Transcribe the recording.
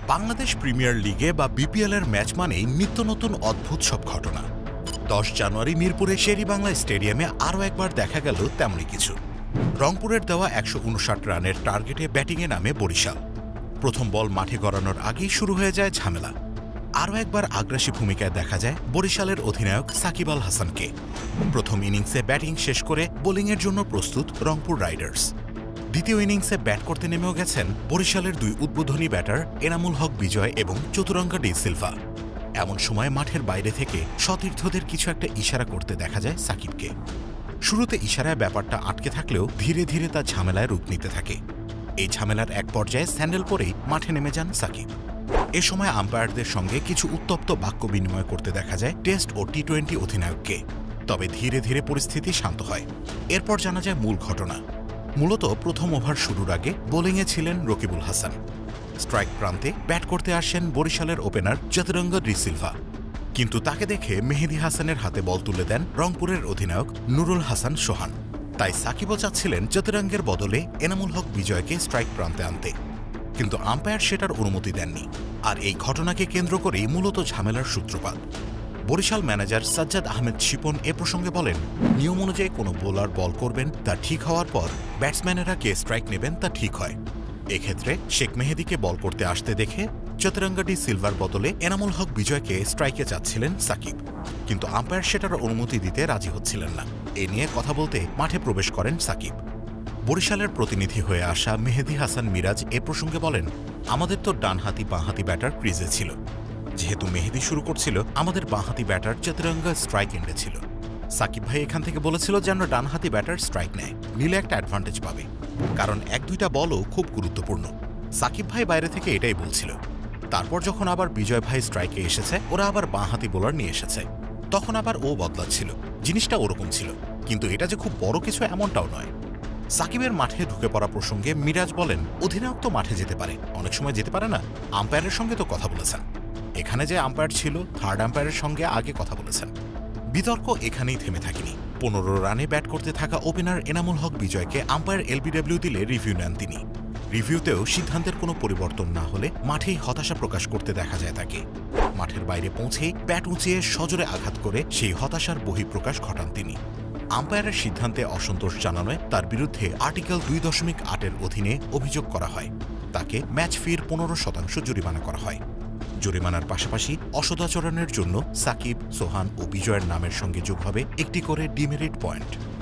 Bangladesh premier লিগে বা BPL এর ম্যাচ মানেই নিত্য নতুন অদ্ভুত সব ঘটনা। 10 জানুয়ারি মিরপুরে শেরেবাংলা স্টেডিয়ামে আরও একবার দেখা গেল তেমনই কিছু। রংপুরের দেওয়া 159 রানের টার্গেটে ব্যাটিংয়ে নামে বরিশাল। প্রথম বল মাঠে গড়ানোর আগেই শুরু হয়ে যায় ঝামেলা। আরও একবার আগ্রাসী ভূমিকায় দেখা যায় বরিশালের অধিনায়ক সাকিব আল হাসানকে। প্রথম ইনিংসে ব্যাটিং শেষ করে বোলিংয়ের জন্য প্রস্তুত রংপুর রাইডার্স। দ্বিতীয় ইনিংসে ব্যাট করতে নেমেও গেছেন বরিশালের দুই উদ্বোধনী ব্যাটার এনামুল হক বিজয় এবং চতুরঙ্গা ডি সিলভা। এমন সময় মাঠের বাইরে থেকে সতীর্থদের কিছু একটা ইশারা করতে দেখা যায় সাকিবকে। শুরুতে ইশারায় ব্যাপারটা আটকে থাকলেও ধীরে ধীরে তা ঝামেলায় রূপ নিতে থাকে। এই ঝামেলার এক পর্যায়ে স্যান্ডেল পরেই মাঠে নেমে যান সাকিব। এ সময় আম্পায়ারদের সঙ্গে কিছু উত্তপ্ত বাক্য বিনিময় করতে দেখা যায় টেস্ট ও টি-20 অধিনায়ককে। তবে ধীরে ধীরে পরিস্থিতি শান্ত হয়। এরপর জানা যায় মূল ঘটনা। মূলত প্রথম ওভার শুরুর আগে বোলিংয়ে ছিলেন রকিবুল হাসান। স্ট্রাইক প্রান্তে ব্যাট করতে আসেন বরিশালের ওপেনার চতুরঙ্গা ডি সিলভা। কিন্তু তাকে দেখে মেহেদী হাসানের হাতে বল তুলে দেন রংপুরের অধিনায়ক নুরুল হাসান সোহান। তাই সাকিবও চাচ্ছিলেন চতুরঙ্গের বদলে এনামুল হক বিজয়কে স্ট্রাইক প্রান্তে আনতে, কিন্তু আম্পায়ার সেটার অনুমতি দেননি। আর এই ঘটনাকে কেন্দ্র করেই মূলত ঝামেলার সূত্রপাত। বরিশাল ম্যানেজার সাজ্জাদ আহমেদ শিপন এ প্রসঙ্গে বলেন, নিয়ম অনুযায়ী কোনো বোলার বল করবেন তা ঠিক হওয়ার পর ব্যাটসম্যানেরা কে স্ট্রাইক নেবেন তা ঠিক হয়। এক্ষেত্রে শেখ মেহেদীকে বল করতে আসতে দেখে চতুরঙ্গা ডি সিলভার বদলে এনামুল হক বিজয়কে স্ট্রাইকে চাচ্ছিলেন সাকিব, কিন্তু আম্পায়ার সেটার অনুমতি দিতে রাজি হচ্ছিলেন না। এ নিয়ে কথা বলতে মাঠে প্রবেশ করেন সাকিব। বরিশালের প্রতিনিধি হয়ে আসা মেহেদী হাসান মিরাজ এ প্রসঙ্গে বলেন, আমাদের তো ডানহাতি বাঁহাতি ব্যাটার ক্রিজে ছিল। যেহেতু মেহেদী শুরু করছিল, আমাদের বাঁহাতি ব্যাটার চতুরঙ্গা স্ট্রাইক এন্ডে ছিল। সাকিব ভাই এখান থেকে বলেছিল যেন ডানহাতি ব্যাটার স্ট্রাইক নেয়, নিলে একটা অ্যাডভান্টেজ পাবে, কারণ 1-2টা বলও খুব গুরুত্বপূর্ণ। সাকিব ভাই বাইরে থেকে এটাই বলছিল। তারপর যখন আবার বিজয় ভাই স্ট্রাইকে এসেছে, ওরা আবার বাঁহাতি বোলার নিয়ে এসেছে, তখন আবার ও বদলাচ্ছিল। জিনিসটা ওরকম ছিল, কিন্তু এটা যে খুব বড় কিছু এমনটাও নয়। সাকিবের মাঠে ঢুকে পড়া প্রসঙ্গে মিরাজ বলেন, অধিনায়ক তো মাঠে যেতে পারে, অনেক সময় যেতে পারে না। আম্পায়ারের সঙ্গে তো কথা বলেছেন। এখানে যে আম্পায়ার ছিল, থার্ড আম্পায়ারের সঙ্গে আগে কথা বলেছেন। বিতর্ক এখানেই থেমে থাকেনি। 15 রানে ব্যাট করতে থাকা ওপেনার এনামুল হক বিজয়কে আম্পায়ার এলবিডব্লিউ দিলে রিভিউ নেন তিনি। রিভিউতেও সিদ্ধান্তের কোনো পরিবর্তন না হলে মাঠেই হতাশা প্রকাশ করতে দেখা যায় তাকে। মাঠের বাইরে পৌঁছেই ব্যাট উঁচিয়ে সজোরে আঘাত করে সেই হতাশার বহিঃপ্রকাশ ঘটান তিনি। আম্পায়ারের সিদ্ধান্তে অসন্তোষ জানানোয় তার বিরুদ্ধে আর্টিকেল 2.8-এর অধীনে অভিযোগ করা হয়। তাকে ম্যাচ ফির 15% জরিমানা করা হয়। জরিমানার পাশাপাশি অসদাচরণের জন্য সাকিব, সোহান ও বিজয়ের নামের সঙ্গে যোগ হবে একটি করে ডিমেরিট পয়েন্ট।